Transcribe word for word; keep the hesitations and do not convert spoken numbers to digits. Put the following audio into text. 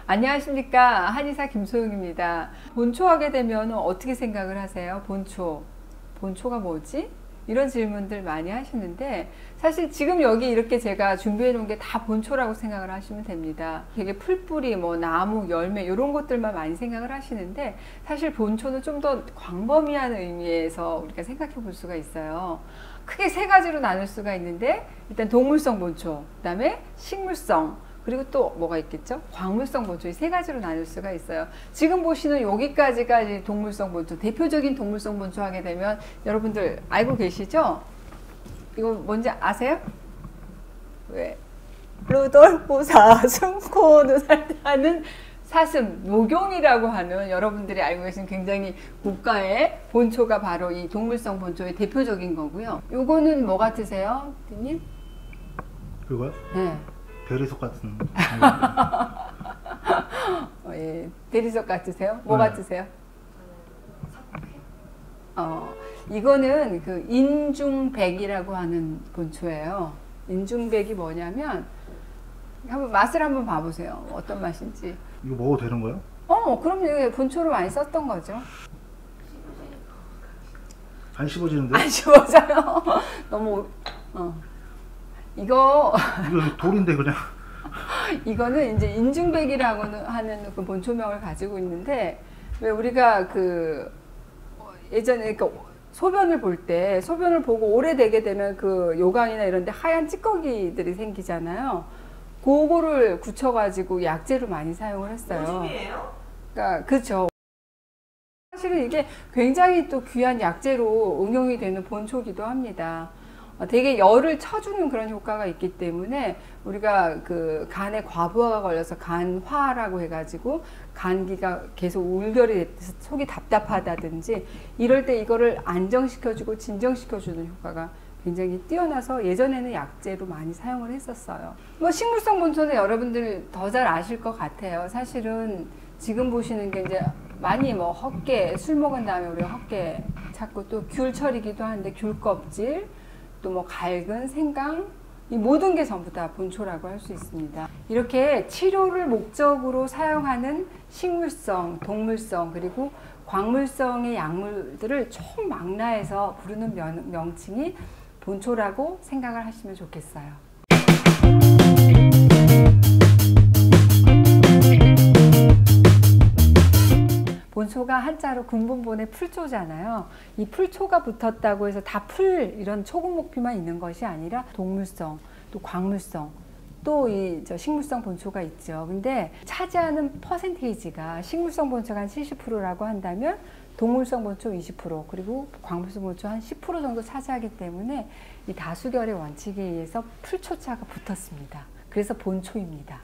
안녕하십니까, 한의사 김소영입니다. 본초 하게 되면 어떻게 생각을 하세요? 본초 본초가 뭐지? 이런 질문들 많이 하시는데, 사실 지금 여기 이렇게 제가 준비해 놓은 게 다 본초라고 생각을 하시면 됩니다. 되게 풀뿌리, 뭐 나무, 열매 이런 것들만 많이 생각을 하시는데, 사실 본초는 좀 더 광범위한 의미에서 우리가 생각해 볼 수가 있어요. 크게 세 가지로 나눌 수가 있는데, 일단 동물성 본초, 그 다음에 식물성, 그리고 또 뭐가 있겠죠? 광물성 본초, 이 세 가지로 나눌 수가 있어요. 지금 보시는 여기까지가 이제 동물성 본초, 대표적인 동물성 본초 하게 되면 여러분들 알고 계시죠? 이거 뭔지 아세요? 왜? 루돌프 사슴 코도 살타는 사슴, 녹용이라고 하는, 여러분들이 알고 계신 굉장히 고가의 본초가 바로 이 동물성 본초의 대표적인 거고요. 요거는 뭐 같으세요, 님? 그거요? 네. 대리석 같은. 어, 예. 대리석 같으세요? 뭐 네. 같으세요? 어, 이거는 그 인중백이라고 하는 본초예요. 인중백이 뭐냐면, 한번 맛을 한번 봐보세요. 어떤 맛인지. 이거 먹어도 되는 거예요? 어, 그럼 이게 본초로 많이 썼던 거죠. 안 씹어지는데? 안 씹어져요. 너무, 어. 이거, 이거 돌인데 그냥. 이거는 이제 인중백이라고 하는 그 본초명을 가지고 있는데, 왜 우리가 그 예전에 그 소변을 볼 때, 소변을 보고 오래되게 되면 그 요강이나 이런 데 하얀 찌꺼기들이 생기잖아요. 그거를 굳혀가지고 약재로 많이 사용을 했어요. 오줌이에요? 그러니까, 그렇죠. 사실은 이게 굉장히 또 귀한 약재로 응용이 되는 본초기도 합니다. 어, 되게 열을 쳐주는 그런 효과가 있기 때문에, 우리가 그 간에 과부하가 걸려서 간화라고 해가지고 간기가 계속 울결이 돼서 속이 답답하다든지 이럴 때 이거를 안정시켜주고 진정시켜주는 효과가 굉장히 뛰어나서 예전에는 약재로 많이 사용을 했었어요. 뭐 식물성 본초는 여러분들 더 잘 아실 것 같아요. 사실은 지금 보시는 게 이제 많이 뭐 헛개, 술 먹은 다음에 우리가 헛개 찾고, 또 귤철이기도 한데 귤 껍질, 또 뭐 갈근, 생강, 이 모든 게 전부 다 본초라고 할 수 있습니다. 이렇게 치료를 목적으로 사용하는 식물성, 동물성, 그리고 광물성의 약물들을 총망라해서 부르는 명, 명칭이 본초라고 생각을 하시면 좋겠어요. 본초가 한자로 군본본의 풀초잖아요. 이 풀초가 붙었다고 해서 다 풀, 이런 초급목피만 있는 것이 아니라 동물성, 또 광물성, 또 이 저 식물성 본초가 있죠. 근데 차지하는 퍼센테이지가 식물성 본초가 한 칠십 퍼센트라고 한다면 동물성 본초 이십 퍼센트, 그리고 광물성 본초 한 십 퍼센트 정도 차지하기 때문에 이 다수결의 원칙에 의해서 풀초자가 붙었습니다. 그래서 본초입니다.